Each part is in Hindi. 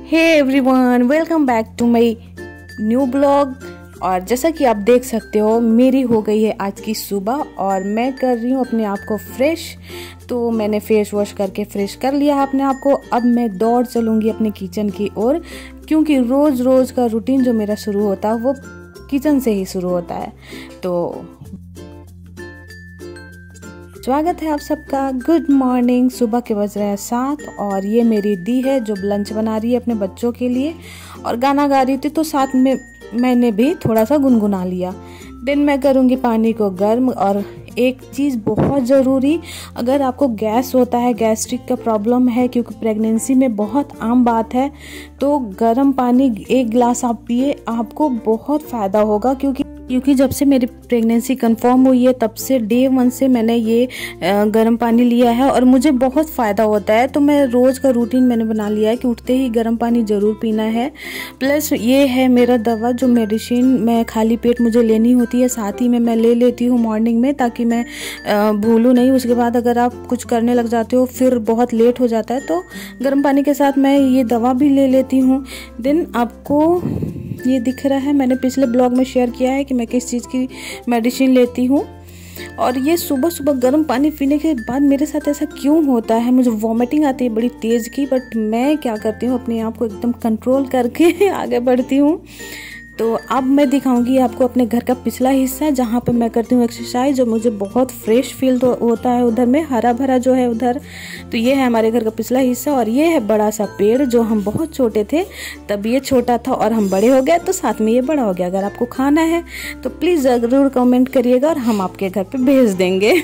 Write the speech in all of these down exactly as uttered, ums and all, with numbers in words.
Hey everyone, welcome back to my new blog. और जैसा कि आप देख सकते हो मेरी हो गई है आज की सुबह और मैं कर रही हूँ अपने आप को फ्रेश। तो मैंने फेस वॉश करके फ्रेश कर लिया अपने आप को। अब मैं दौड़ चलूँगी अपने किचन की ओर, क्योंकि रोज़ रोज़ का रूटीन जो मेरा शुरू होता है वो किचन से ही शुरू होता है। तो स्वागत है आप सबका। Good morning. सुबह के बज रहे हैं सात और ये मेरी दी है जो लंच बना रही है अपने बच्चों के लिए और गाना गा रही थी, तो साथ में मैंने भी थोड़ा सा गुनगुना लिया। दिन मैं करूँगी पानी को गर्म। और एक चीज़ बहुत ज़रूरी, अगर आपको गैस होता है, गैस्ट्रिक का प्रॉब्लम है, क्योंकि प्रेगनेंसी में बहुत आम बात है, तो गर्म पानी एक गिलास आप पिए, आपको बहुत फ़ायदा होगा। क्योंकि क्योंकि जब से मेरी प्रेगनेंसी कंफर्म हुई है तब से डे वन से मैंने ये गर्म पानी लिया है और मुझे बहुत फ़ायदा होता है। तो मैं रोज़ का रूटीन मैंने बना लिया है कि उठते ही गर्म पानी ज़रूर पीना है। प्लस ये है मेरा दवा, जो मेडिसिन मैं खाली पेट मुझे लेनी होती है, साथ ही में मैं ले लेती हूँ मॉर्निंग में, ताकि मैं भूलूँ नहीं। उसके बाद अगर आप कुछ करने लग जाते हो फिर बहुत लेट हो जाता है, तो गर्म पानी के साथ मैं ये दवा भी ले लेती हूँ। दिन आपको ये दिख रहा है, मैंने पिछले ब्लॉग में शेयर किया है कि मैं किस चीज़ की मेडिसिन लेती हूँ। और ये सुबह सुबह गर्म पानी पीने के बाद मेरे साथ ऐसा क्यों होता है, मुझे वॉमिटिंग आती है बड़ी तेज़ की, बट मैं क्या करती हूँ अपने आप को एकदम कंट्रोल करके आगे बढ़ती हूँ। तो अब मैं दिखाऊंगी आपको अपने घर का पिछला हिस्सा, जहाँ पे मैं करती हूँ एक्सरसाइज, जो मुझे बहुत फ्रेश फील तो होता है उधर में, हरा भरा जो है उधर। तो ये है हमारे घर का पिछला हिस्सा और ये है बड़ा सा पेड़, जो हम बहुत छोटे थे तब ये छोटा था और हम बड़े हो गए तो साथ में ये बड़ा हो गया। अगर आपको खाना है तो प्लीज़ ज़रूर कमेंट करिएगा और हम आपके घर पे भेज देंगे।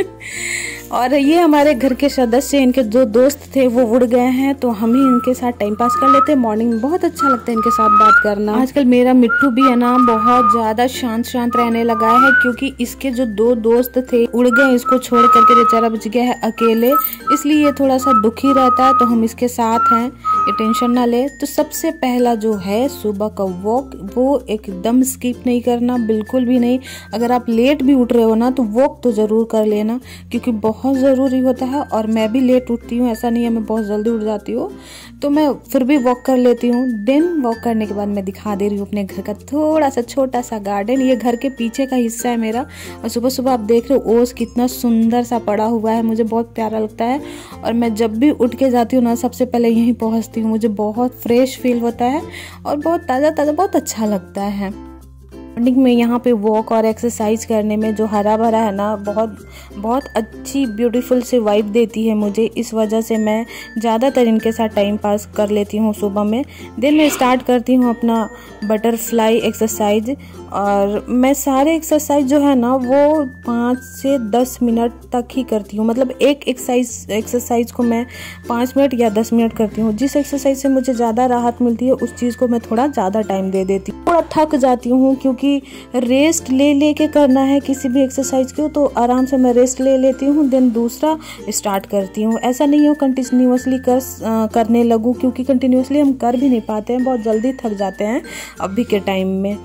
और ये हमारे घर के सदस्य, इनके जो दोस्त थे वो उड़ गए हैं, तो हम ही इनके साथ टाइम पास कर लेते हैं। मॉर्निंग में बहुत अच्छा लगता है इनके साथ बात करना। आजकल मेरा मिट्टू भी है ना बहुत ज़्यादा शांत शांत रहने लगा है, क्योंकि इसके जो दो दोस्त थे उड़ गए, इसको छोड़ करके बेचारा बच गया है अकेले, इसलिए ये थोड़ा सा दुखी रहता है। तो हम इसके साथ हैं, ये टेंशन ना ले। तो सबसे पहला जो है सुबह का वॉक, वो एकदम स्किप नहीं करना, बिल्कुल भी नहीं। अगर आप लेट भी उठ रहे हो ना तो वॉक तो ज़रूर कर लेना, क्योंकि बहुत ज़रूरी होता है। और मैं भी लेट उठती हूँ, ऐसा नहीं है मैं बहुत जल्दी उठ जाती हूँ, तो मैं फिर भी वॉक कर लेती हूँ। दिन वॉक करने के बाद मैं दिखा दे रही हूँ अपने घर का थोड़ा सा छोटा सा गार्डन। ये घर के पीछे का हिस्सा है मेरा, और सुबह सुबह आप देख रहे हो ओस कितना सुंदर सा पड़ा हुआ है, मुझे बहुत प्यारा लगता है। और मैं जब भी उठ के जाती हूँ ना सबसे पहले यहीं पहुँचती हूँ, मुझे बहुत फ्रेश फील होता है और बहुत ताज़ा ताज़ा बहुत अच्छा लगता है। मॉर्निंग में यहाँ पे वॉक और एक्सरसाइज करने में जो हरा भरा है ना, बहुत बहुत अच्छी ब्यूटीफुल सी वाइब देती है मुझे। इस वजह से मैं ज़्यादातर इनके साथ टाइम पास कर लेती हूँ सुबह में। दिन में स्टार्ट करती हूँ अपना बटरफ्लाई एक्सरसाइज, और मैं सारे एक्सरसाइज जो है ना वो पाँच से दस मिनट तक ही करती हूँ। मतलब एक एक्सरसाइज एक्सरसाइज को मैं पाँच मिनट या दस मिनट करती हूँ। जिस एक्सरसाइज से मुझे ज़्यादा राहत मिलती है उस चीज़ को मैं थोड़ा ज़्यादा टाइम दे देती हूँ। थोड़ा थक जाती हूँ, क्योंकि रेस्ट ले ले के करना है किसी भी एक्सरसाइज को, तो आराम से मैं रेस्ट ले लेती हूँ, देन दूसरा स्टार्ट करती हूँ। ऐसा नहीं हो कंटिन्यूसली कर करने लगूँ, क्योंकि कंटिन्यूसली हम कर भी नहीं पाते हैं, बहुत जल्दी थक जाते हैं अभी के टाइम में।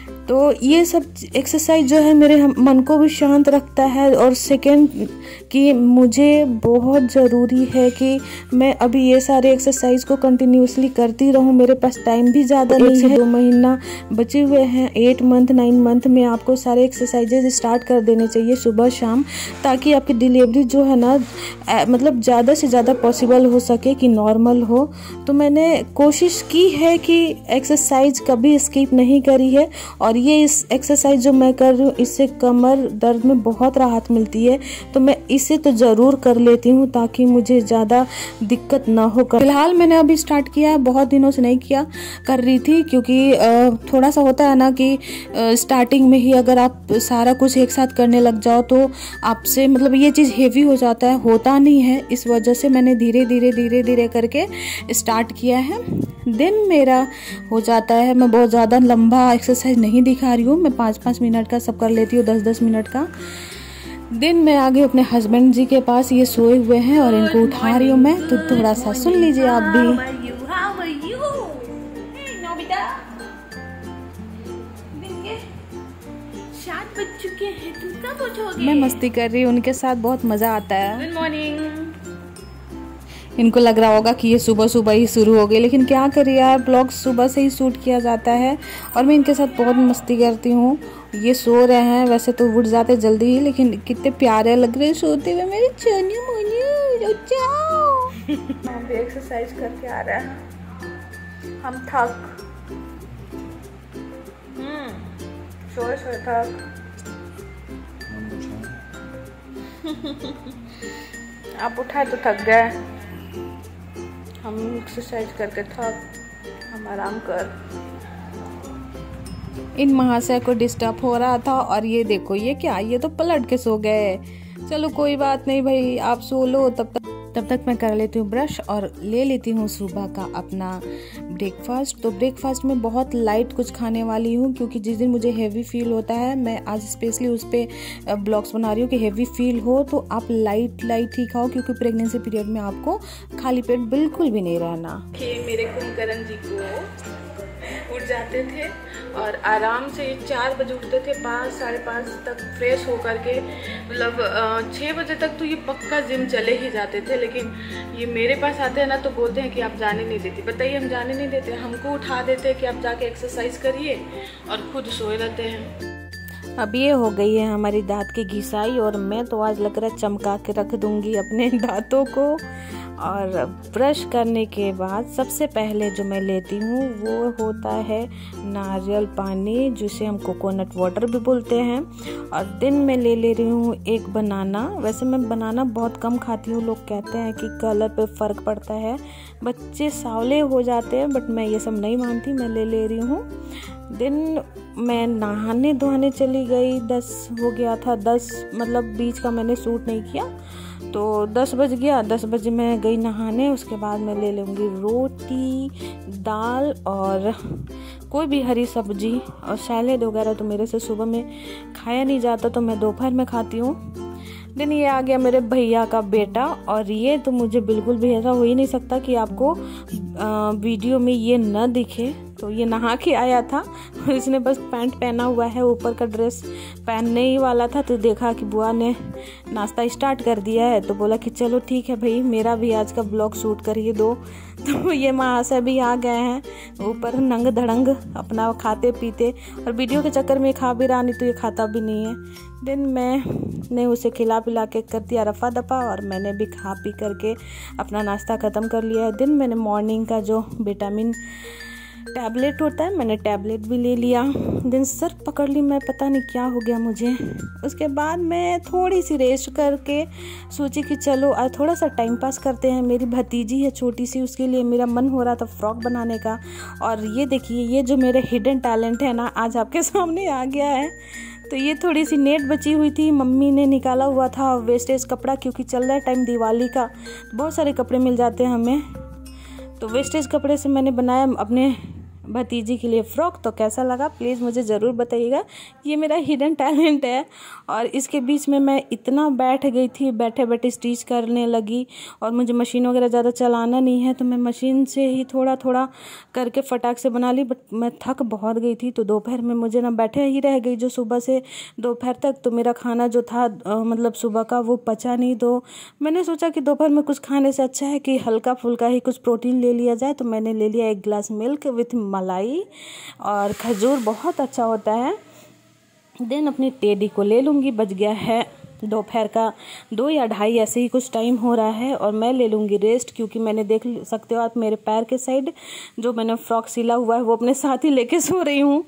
तो ये सब एक्सरसाइज जो है मेरे मन को भी शांत रखता है। और सेकेंड कि मुझे बहुत ज़रूरी है कि मैं अभी ये सारे एक्सरसाइज को कंटिन्यूसली करती रहूँ। मेरे पास टाइम भी ज़्यादा नहीं है, दो महीना बचे हुए हैं, एट मंथ नाइन मंथ में आपको सारे एक्सरसाइजेज स्टार्ट कर देने चाहिए सुबह शाम, ताकि आपकी डिलीवरी जो है ना मतलब ज़्यादा से ज़्यादा पॉसिबल हो सके कि नॉर्मल हो। तो मैंने कोशिश की है कि एक्सरसाइज कभी स्किप नहीं करी है। और ये इस एक्सरसाइज जो मैं कर रही हूँ इससे कमर दर्द में बहुत राहत मिलती है, तो मैं इसे तो ज़रूर कर लेती हूँ ताकि मुझे ज़्यादा दिक्कत ना हो। फिलहाल मैंने अभी स्टार्ट किया है, बहुत दिनों से नहीं किया कर रही थी, क्योंकि थोड़ा सा होता है ना कि स्टार्टिंग में ही अगर आप सारा कुछ एक साथ करने लग जाओ तो आपसे मतलब ये चीज़ हेवी हो जाता है, होता नहीं है। इस वजह से मैंने धीरे धीरे धीरे धीरे करके स्टार्ट किया है। दिन मेरा हो जाता है, मैं बहुत ज़्यादा लंबा एक्सरसाइज नहीं दिखा रही हूँ, मैं पाँच पाँच मिनट का सब कर लेती हूँ, दस दस मिनट का। दिन में आ गई अपने हस्बैंड जी के पास, ये सोए हुए हैं और इनको उठा रही हूँ मैं, तो थोड़ा सा सुन लीजिए आप भी। बज चुके हैं, तुम कब उठोगे? मैं मस्ती कर रही हूँ उनके साथ, बहुत मज़ा आता है। Good morning. इनको लग रहा होगा कि ये सुबह सुबह ही शुरू हो गई, लेकिन क्या करें यार, ब्लॉग सुबह से ही शूट किया जाता है और मैं इनके साथ बहुत मस्ती करती हूँ। ये सो रहे हैं, वैसे तो उठ जाते जल्दी ही, लेकिन कितने प्यारे लग रहे हैं सोते हुए मेरे चोनिया मोनिया। जाओ हम भी एक्सरसाइज करके आ रहे हैं, हम थक हम्म सोए सोए थक आप उठाए तो थक गए, हम एक्सरसाइज करके थक, हम आराम कर। इन महाशय को डिस्टर्ब हो रहा था और ये देखो ये क्या, ये तो पलट के सो गए। चलो कोई बात नहीं भाई, आप सो लो, तब तक तब तक मैं कर लेती हूँ ब्रश और ले लेती हूँ सुबह का अपना ब्रेकफास्ट। तो ब्रेकफास्ट में बहुत लाइट कुछ खाने वाली हूँ, क्योंकि जिस दिन मुझे हेवी फील होता है, मैं आज स्पेशली उस पर ब्लॉग्स बना रही हूँ कि हेवी फील हो तो आप लाइट लाइट ही खाओ, क्योंकि प्रेगनेंसी पीरियड में आपको खाली पेट बिल्कुल भी नहीं रहना। मेरे कुंभकर्ण जी को उठ जाते थे और आराम से चार बजे उठते थे, पाँच साढ़े पाँच तक फ्रेश होकर के, मतलब छः बजे तक तो ये पक्का जिम चले ही जाते थे। लेकिन ये मेरे पास आते हैं ना तो बोलते हैं कि आप जाने नहीं देती। बताइए, हम जाने नहीं देते, हमको उठा देते हैं कि आप जाके एक्सरसाइज करिए और खुद सोए रहते हैं। अब ये हो गई है हमारी दांत की घिसाई और मैं तो आज लग रहा है चमका के रख दूंगी अपने दांतों को। और ब्रश करने के बाद सबसे पहले जो मैं लेती हूँ वो होता है नारियल पानी, जिसे हम कोकोनट वाटर भी बोलते हैं। और दिन में ले ले रही हूँ एक बनाना। वैसे मैं बनाना बहुत कम खाती हूँ, लोग कहते हैं कि कलर पे फ़र्क पड़ता है, बच्चे सावले हो जाते हैं, बट मैं ये सब नहीं मानती, मैं ले ले रही हूँ। दिन मैं नहाने धोने चली गई, दस हो गया था, दस मतलब बीच का मैंने शूट नहीं किया, तो दस बज गया। दस बजे मैं गई नहाने, उसके बाद मैं ले लूँगी रोटी, दाल और कोई भी हरी सब्जी और सैलेड वगैरह। तो मेरे से सुबह में खाया नहीं जाता, तो मैं दोपहर में खाती हूँ। दिन ये आ गया मेरे भैया का बेटा, और ये तो मुझे बिल्कुल भी ऐसा हो ही नहीं सकता कि आपको आ, वीडियो में ये न दिखे। तो ये नहा के आया था, इसने बस पैंट पहना हुआ है, ऊपर का ड्रेस पहनने ही वाला था, तो देखा कि बुआ ने नाश्ता स्टार्ट कर दिया है, तो बोला कि चलो ठीक है भाई, मेरा भी आज का ब्लॉग शूट करिए दो। तो ये महाशय भी आ गए हैं ऊपर नंग धड़ंग अपना खाते पीते, और वीडियो के चक्कर में खा भी रहा, नहीं तो ये खाता भी नहीं है। दिन में ने उसे खिला पिला के कर दिया रफा दफा, और मैंने भी खा पी करके अपना नाश्ता ख़त्म कर लिया है। दिन मैंने मॉर्निंग का जो विटामिन टैबलेट होता है, मैंने टैबलेट भी ले लिया। दिन सर पकड़ ली मैं, पता नहीं क्या हो गया मुझे। उसके बाद मैं थोड़ी सी रेस्ट करके सोची कि चलो आज थोड़ा सा टाइम पास करते हैं। मेरी भतीजी है छोटी सी, उसके लिए मेरा मन हो रहा था फ्रॉक बनाने का। और ये देखिए, ये जो मेरे हिडन टैलेंट है ना, आज आपके सामने आ गया है। तो ये थोड़ी सी नेट बची हुई थी, मम्मी ने निकाला हुआ था वेस्टेज कपड़ा, क्योंकि चल रहा है टाइम दिवाली का, बहुत सारे कपड़े मिल जाते हैं हमें। तो वेस्टेज कपड़े से मैंने बनाया अपने भतीजी के लिए फ़्रॉक। तो कैसा लगा प्लीज़ मुझे ज़रूर बताइएगा, ये मेरा हिडन टैलेंट है। और इसके बीच में मैं इतना बैठ गई थी, बैठे बैठे स्टिच करने लगी, और मुझे मशीन वगैरह ज़्यादा चलाना नहीं है, तो मैं मशीन से ही थोड़ा थोड़ा करके फटाक से बना ली। बट मैं थक बहुत गई थी, तो दोपहर में मुझे ना बैठे ही रह गई जो सुबह से दोपहर तक। तो मेरा खाना जो था आ, मतलब सुबह का, वो पचा नहीं। तो मैंने सोचा कि दोपहर में कुछ खाने से अच्छा है कि हल्का फुल्का ही कुछ प्रोटीन ले लिया जाए। तो मैंने ले लिया एक गिलास मिल्क विथ मलाई और खजूर, बहुत अच्छा होता है। देन अपनी टेडी को ले लूँगी। बज गया है दोपहर का दो या ढाई, ऐसे ही कुछ टाइम हो रहा है, और मैं ले लूँगी रेस्ट, क्योंकि मैंने देख सकते हो आप मेरे पैर के साइड जो मैंने फ्रॉक सिला हुआ है वो अपने साथ ही लेके सो रही हूँ।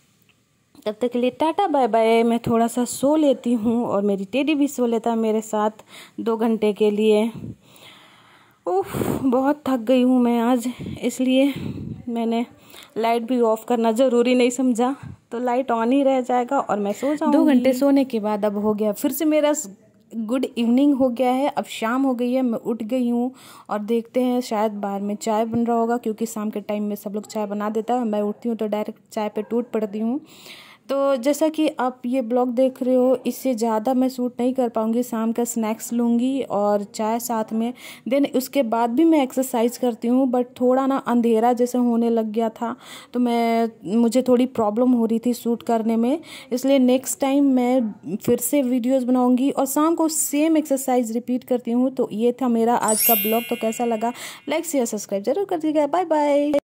तब तक के लिए टाटा बाय बाय, मैं थोड़ा सा सो लेती हूँ, और मेरी टेडी भी सो लेता है मेरे साथ दो घंटे के लिए। उफ, बहुत थक गई हूँ मैं आज, इसलिए मैंने लाइट भी ऑफ करना ज़रूरी नहीं समझा, तो लाइट ऑन ही रह जाएगा और मैं सो जाऊँगी। दो घंटे सोने के बाद अब हो गया फिर से मेरा गुड इवनिंग हो गया है। अब शाम हो गई है, मैं उठ गई हूँ, और देखते हैं शायद बाहर में चाय बन रहा होगा, क्योंकि शाम के टाइम में सब लोग चाय बना देता है। मैं उठती हूँ तो डायरेक्ट चाय पे टूट पड़ती हूँ। तो जैसा कि आप ये ब्लॉग देख रहे हो, इससे ज़्यादा मैं शूट नहीं कर पाऊँगी। शाम का स्नैक्स लूँगी और चाय साथ में, देन उसके बाद भी मैं एक्सरसाइज करती हूँ। बट थोड़ा ना अंधेरा जैसे होने लग गया था, तो मैं मुझे थोड़ी प्रॉब्लम हो रही थी शूट करने में, इसलिए नेक्स्ट टाइम मैं फिर से वीडियोज़ बनाऊँगी और शाम को सेम एक्सरसाइज रिपीट करती हूँ। तो ये था मेरा आज का ब्लॉग। तो कैसा लगा, लाइक शेयर सब्सक्राइब जरूर कर दीजिएगा। Bye bye.